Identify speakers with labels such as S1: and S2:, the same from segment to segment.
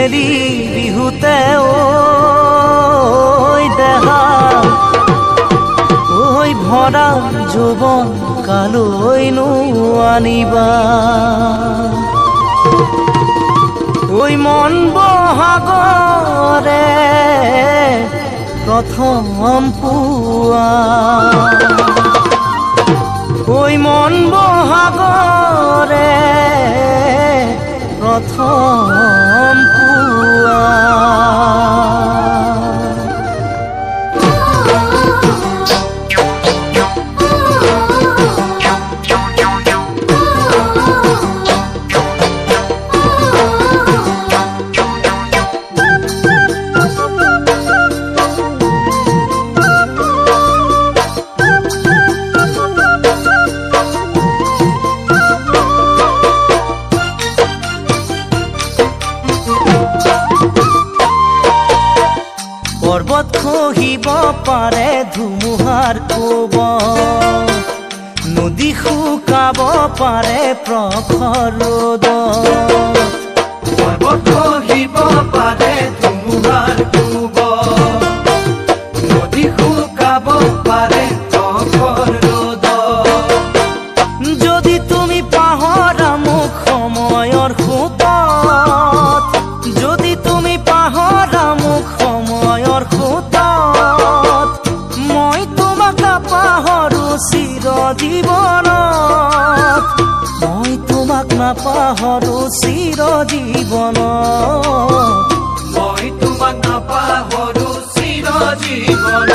S1: মেলি বিহুতে দেহা ভৰা যৌৱন কালৈনো আনিবা মন বহাগৰে প্ৰথম পুৱা মন বহাগৰে প্ৰথম পুৱা পৰ্বত খহিব পাৰে ধুমুহাৰ কোবত নদী শুকাব পাৰে প্ৰখৰ ৰ'দত পৰ্বত খহিব পাৰে ধুমুহাৰ কোবত নদী শুকাব পাৰে প্ৰখৰ ৰ'দত যদি তুমি পাহৰা মোক সময়ৰ সোঁতত যদি তুমি পাহৰা মোক সময়ৰ সোঁতত মই তোমাক নাপাহৰো চিৰ জীৱনত মই তোমাক নাপাহৰো চিৰ জীৱনত মই তোমাক নাপাহৰো চিৰ জীৱনত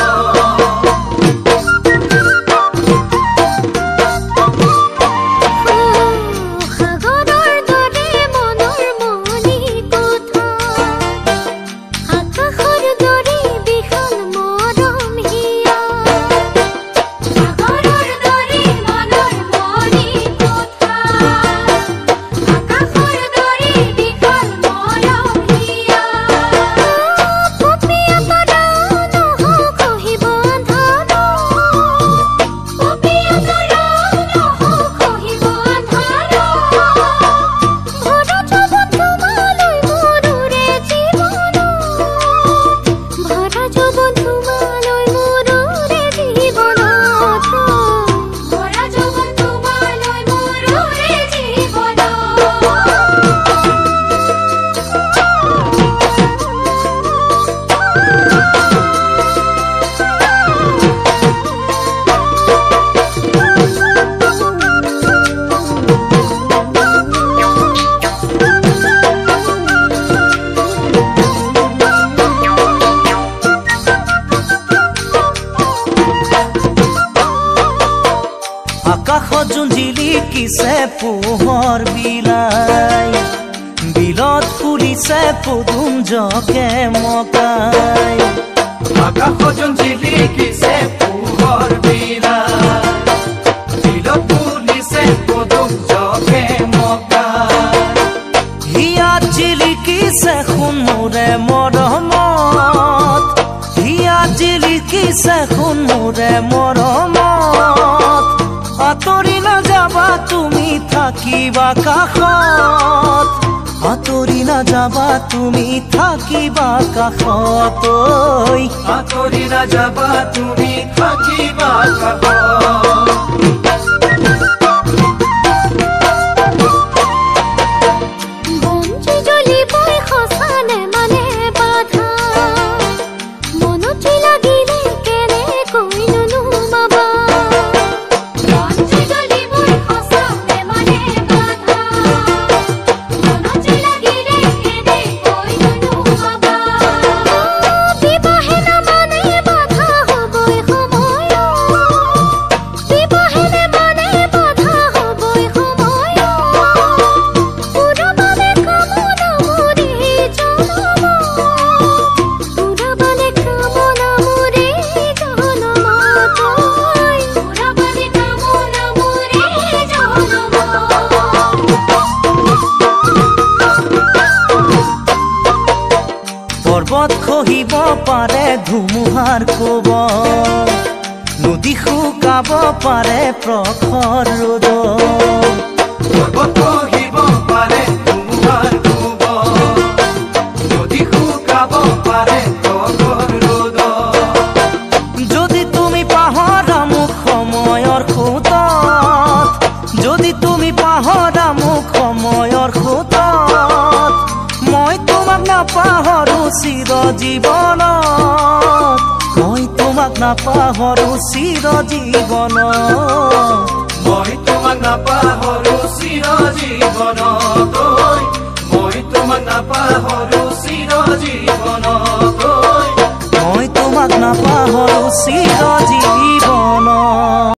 S1: আকাশত যোন জিলিকিছে পোহৰ বিলাই বিলত ফুলিছে পদুম জকে মকাই আকাশত যোন জিলিকিছে পোহৰ বিলাই বিলত ফুলিছে পদুম জকে মকাই হিয়াত জিলিকিছে সোণ মোৰে মৰমত হিয়াত জিলিকিছে সোণ মোৰে মৰমত আঁতৰি নাযাবা তুমি থাকিবা কাষত আঁতৰি নাযাবা তুমি থাকিবা কাষত আঁতৰি নাযাবা তুমি থাকিবা কাষত পৰ্বত খহিব পাৰে ধুমুহাৰ কোবত নদী শুকাব পাৰে প্ৰখৰ ৰ'দত পৰ্বত খহিব পাৰে ধুমুহাৰ কোবত চিৰ জীৱনত মই তোমাক নাপাহৰো চিৰ জীৱনত
S2: মই তোমাক নাপাহৰো চিৰ জীৱনত মই তোমাক নাপাহৰো চিৰ জীৱনত
S1: মই তোমাক নাপাহৰো চিৰ